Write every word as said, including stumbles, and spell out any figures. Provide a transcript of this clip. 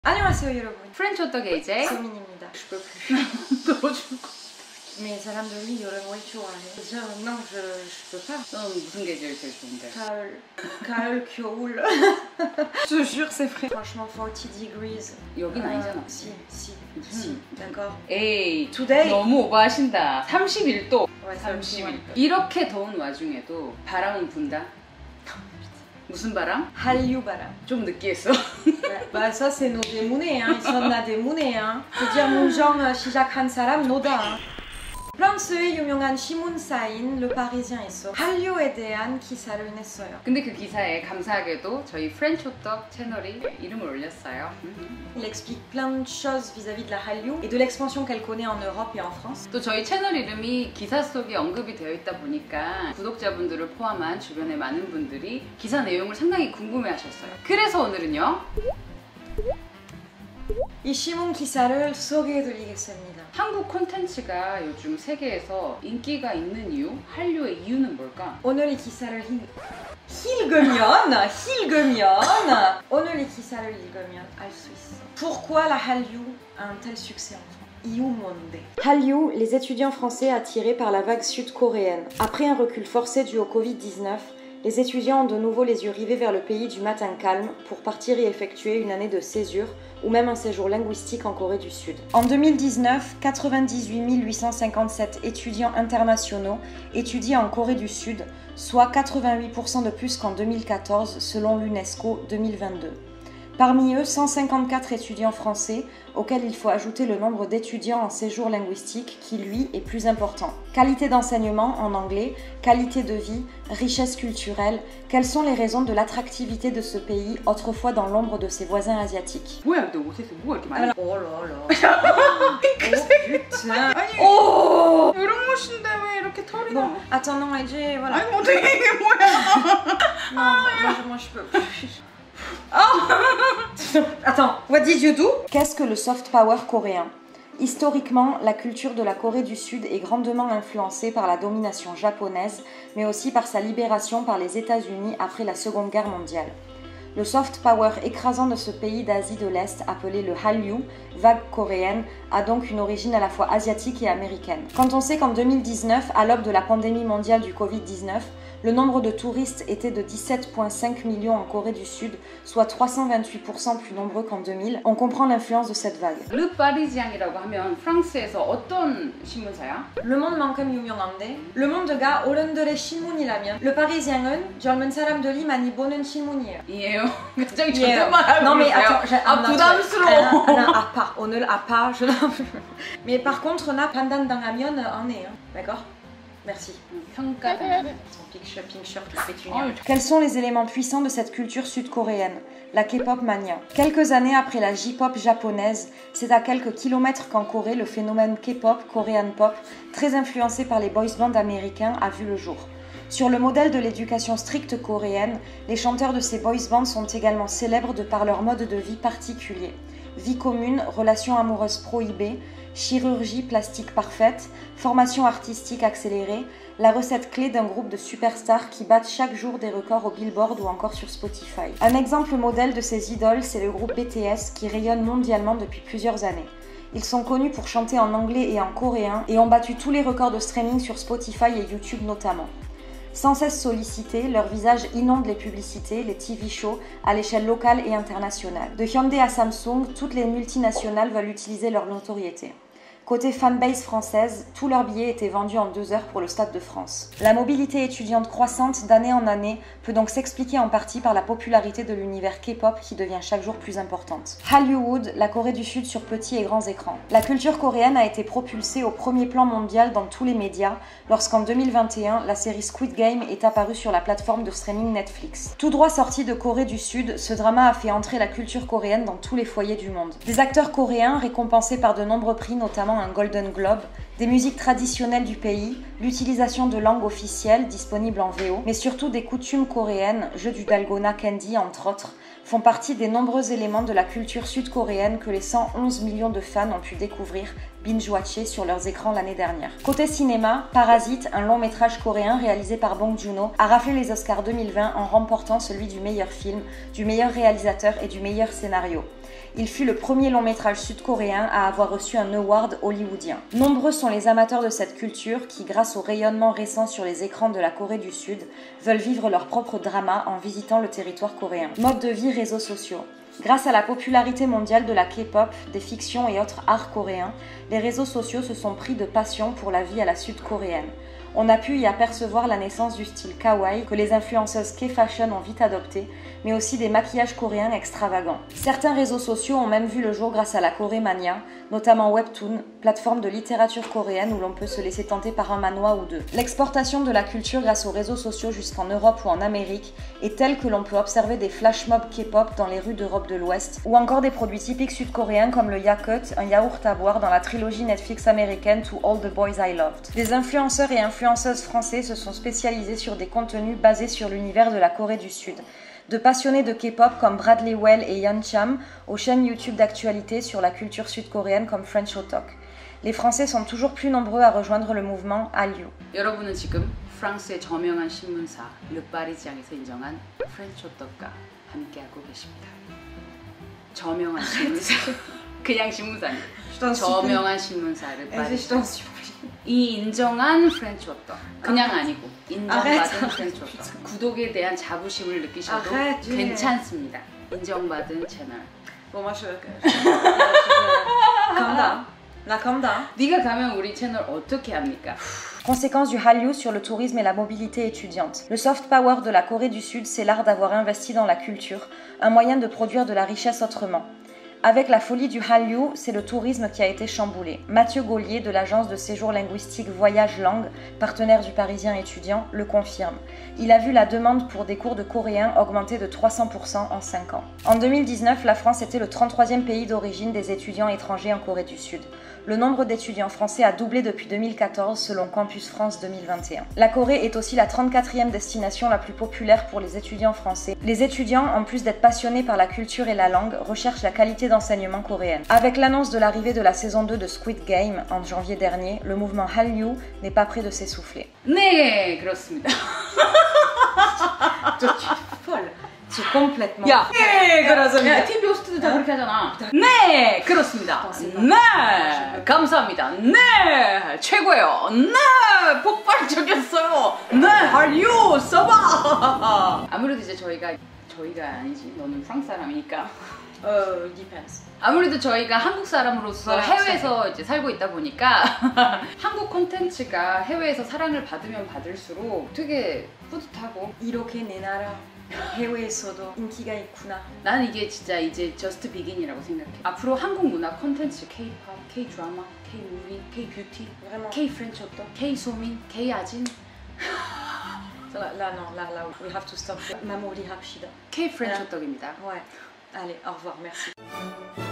안녕하세요 여러분. 프렌치 호떡의 이제 소민입니다. 넣어줄 거. Mais 사람들이 여름을 좋아해. 저 non je je peux pas. 넌 무슨 계절 제일 좋은데? 가을, 가을, 겨울. Je jure c'est vrai. Franchement forty degrees. 여긴 아니잖아. Si, si, 음. si. D'accord. 에이, Today. 너무 오버하신다. 삼십일 도. Ouais, 삼십일 도. 이렇게 더운 와중에도 바람은 분다. 무슨 바람? 한류 바람. 좀 느끼했어. Bah ça c'est nos démounés, hein. Ils sont na démounés, hein. C'est-à-dire 문정 시작한 사람 노다. 프랑스의 유명한 신문사인 르파리지안에서 한류에 대한 기사를 냈어요. 근데 그 기사에 감사하게도 저희 프렌치 호떡 채널이 이름을 올렸어요. Il explique plein de choses vis-à-vis de la Hallyu et de l'expansion qu'elle connaît en Europe et en France. 또 저희 채널 이름이 기사 속에 언급이 되어 있다 보니까 구독자분들을 포함한 주변의 많은 분들이 기사 내용을 상당히 궁금해하셨어요. 그래서 오늘은요, 이 신문 기사를 소개해드리겠습니다. 한국 콘텐츠가 요즘 세계에서 인기가 있는 이유? 한류의 이유는 뭘까? 오늘 이 기사를 읽... 읽으면, 읽으면, 오늘 이 기사를 읽으면 알 수 있어. Pourquoi la Hallyu a un tel succès en France? 이유 뭔데? Hallyu, les étudiants français attirés par la vague sud-coréenne. Après un recul forcé dû au covid dix-neuf, les étudiants ont de nouveau les yeux rivés vers le pays du matin calme pour partir y effectuer une année de césure ou même un séjour linguistique en Corée du Sud. En deux mille dix-neuf, quatre-vingt-dix-huit mille huit cent cinquante-sept étudiants internationaux étudient en Corée du Sud, soit quatre-vingt-huit pour cent de plus qu'en deux mille quatorze selon l'UNESCO deux mille vingt-deux. Parmi eux, cent cinquante-quatre étudiants français, auxquels il faut ajouter le nombre d'étudiants en séjour linguistique qui, lui, est plus important. Qualité d'enseignement en anglais, qualité de vie, richesse culturelle, quelles sont les raisons de l'attractivité de ce pays, autrefois dans l'ombre de ses voisins asiatiques? 뭐야, 너 옷에서 뭐가 이렇게 많이? Oh là là. Oh putain. 오! 이런 옷인데 왜 이렇게 털이 Bon, 나? attends, non, Edge, voilà. 아니 어떻게 이게 뭐야? Non, moi, je, moi je peux plus. Attends, what did you do? Qu'est-ce que le soft power coréen? Historiquement, la culture de la Corée du Sud est grandement influencée par la domination japonaise, mais aussi par sa libération par les États-Unis après la Seconde Guerre mondiale. Le soft power écrasant de ce pays d'Asie de l'Est, appelé le Hallyu, vague coréenne, a donc une origine à la fois asiatique et américaine. Quand on sait qu'en deux mille dix-neuf, à l'aube de la pandémie mondiale du covid dix-neuf, le nombre de touristes était de dix-sept virgule cinq millions en Corée du Sud, soit trois cent vingt-huit pour cent plus nombreux qu'en deux mille, on comprend l'influence de cette vague. 르파리지앙이라고 하면 프랑스에서 어떤 신문사야? Le Monde만큼 유명한데 Le Monde가 어른들의 신문이라면 Le Parisien은 젊은 사람들이 많이 보는 신문이에요. 이해요. 갑자기 Yeah. 존댓말하고 Non mais 있어요. attends, j'ai- 아 I'm not- 부담스러워. 아, 나 아파. 오늘 아파. Je... mais par contre 나 판단당하면 안 해요. D'accord? Merci. 평가다. Son picture, picture qui fait une. 아유, Quels sont les éléments puissants de cette culture sud-coréenne? La K-pop mania. Quelques années après la J-pop japonaise, c'est à quelques kilomètres qu'en Corée, le phénomène K-pop, Korean pop, très influencé par les boys bands américains, a vu le jour. Sur le modèle de l'éducation stricte coréenne, les chanteurs de ces boys bands sont également célèbres de par leur mode de vie particulier. Vie commune, relations amoureuses prohibées, chirurgie plastique parfaite, formation artistique accélérée, la recette clé d'un groupe de superstars qui battent chaque jour des records au Billboard ou encore sur Spotify. Un exemple modèle de ces idoles, c'est le groupe B T S qui rayonne mondialement depuis plusieurs années. Ils sont connus pour chanter en anglais et en coréen et ont battu tous les records de streaming sur Spotify et YouTube notamment. Sans cesse sollicités, leur visage inonde les publicités, les T V shows à l'échelle locale et internationale. De Hyundai à Samsung, toutes les multinationales veulent utiliser leur notoriété. Côté fanbase française, tous leurs billets étaient vendus en deux heures pour le Stade de France. La mobilité étudiante croissante d'année en année peut donc s'expliquer en partie par la popularité de l'univers K-pop qui devient chaque jour plus importante. Hollywood, la Corée du Sud sur petits et grands écrans. La culture coréenne a été propulsée au premier plan mondial dans tous les médias lorsqu'en deux mille vingt et un, la série Squid Game est apparue sur la plateforme de streaming Netflix. Tout droit sorti de Corée du Sud, ce drama a fait entrer la culture coréenne dans tous les foyers du monde. Des acteurs coréens récompensés par de nombreux prix, notamment un Golden Globe, des musiques traditionnelles du pays, l'utilisation de langues officielles disponibles en V O, mais surtout des coutumes coréennes, jeux du dalgona candy entre autres, font partie des nombreux éléments de la culture sud-coréenne que les cent onze millions de fans ont pu découvrir, binge-watcher sur leurs écrans l'année dernière. Côté cinéma, Parasite, un long métrage coréen réalisé par Bong Joon-ho, a raflé les Oscars deux mille vingt en remportant celui du meilleur film, du meilleur réalisateur et du meilleur scénario. Il fut le premier long métrage sud-coréen à avoir reçu un award hollywoodien. Nombreux sont les amateurs de cette culture qui, grâce au rayonnement récent sur les écrans de la Corée du Sud, veulent vivre leur propre drama en visitant le territoire coréen. Mode de vie, réseaux sociaux. Grâce à la popularité mondiale de la K-pop, des fictions et autres arts coréens, les réseaux sociaux se sont pris de passion pour la vie à la sud-coréenne. On a pu y apercevoir la naissance du style kawaii que les influenceuses K-fashion ont vite adopté, mais aussi des maquillages coréens extravagants. Certains réseaux sociaux ont même vu le jour grâce à la Korémania, notamment Webtoon, plateforme de littérature coréenne où l'on peut se laisser tenter par un manhwa ou deux. L'exportation de la culture grâce aux réseaux sociaux jusqu'en Europe ou en Amérique est telle que l'on peut observer des flash mobs K-pop dans les rues d'Europe de l'Ouest, ou encore des produits typiques sud-coréens comme le Yakult, un yaourt à boire dans la trilogie Netflix américaine To All the Boys I Loved. Des influenceurs et influenceuses français se sont spécialisés sur des contenus basés sur l'univers de la Corée du Sud. De passionnés de K-pop comme Bradley Well et Yeon Cham aux chaînes YouTube d'actualité sur la culture sud-coréenne comme French Otok. Les Français sont toujours plus nombreux à rejoindre le mouvement Hallyu. 여러분은 지금 프랑스의 저명한 신문사 Le Parisien 에서 인정한 프렌치 호떡과 함께하고 계십니다. 저명한 신문사, 그냥 신문사 아니에요. 저명한 신문사 Le Parisien. 이 인정한 프렌치 호떡, 그냥 아니고 인정받은 프렌치 호떡. 구독에 대한 자부심을 느끼셔도 괜찮습니다. 인정받은 채널. Bon, moi je... Calm down. Là, calm down. 네가 가면 우리 채널 어떻게 합니까? Conséquence du Hallyu sur le tourisme et la mobilité étudiante. Le soft power de la Corée du Sud, c'est l'art d'avoir investi dans la culture, un moyen de produire de la richesse autrement. Avec la folie du Hallyu, c'est le tourisme qui a été chamboulé. Mathieu Gaulier de l'agence de séjour linguistique Voyage Langue, partenaire du Parisien étudiant, le confirme. Il a vu la demande pour des cours de coréen augmenter de trois cents pour cent en cinq ans. En deux mille dix-neuf, la France était le trente-troisième pays d'origine des étudiants étrangers en Corée du Sud. Le nombre d'étudiants français a doublé depuis deux mille quatorze selon Campus France deux mille vingt et un. La Corée est aussi la trente-quatrième destination la plus populaire pour les étudiants français. Les étudiants, en plus d'être passionnés par la culture et la langue, recherchent la qualité d'enseignement coréenne. Avec l'annonce de l'arrivée de la saison deux de Squid Game en janvier dernier, le mouvement Hallyu n'est pas près de s'essouffler. 네, 그렇습니다. Tu es folle. Tu es complètement... 야, 네, 그렇습니다. 야, 티비 호스트도 다 그렇게 하잖아. 네, 그렇습니다. 네, 감사합니다. 네, 최고예요. 네, 폭발적이었어요. 네, 할류 써봐. 아무래도 이제 저희가 저희가 아니지. 너는 프랑스 사람이니까. 어, depends. 아무래도 저희가 한국 사람으로서 해외에서 이제 살고 있다 보니까 한국 콘텐츠가 해외에서 사랑을 받으면 받을수록 되게 뿌듯하고 이렇게 내 나라 해외에서도 인기가 있구나. 난 이게 진짜 이제 저스트 비긴이라고 생각해. 앞으로 한국 문화 콘텐츠 K-팝, K-드라마, K-무비, K-뷰티, K-프렌치 호떡, K-소민, K-아진 Là, là, non, là, là, we have to stop. 마무리합시다. K-프렌치 호떡입니다. Ouais. Allez, au revoir, merci.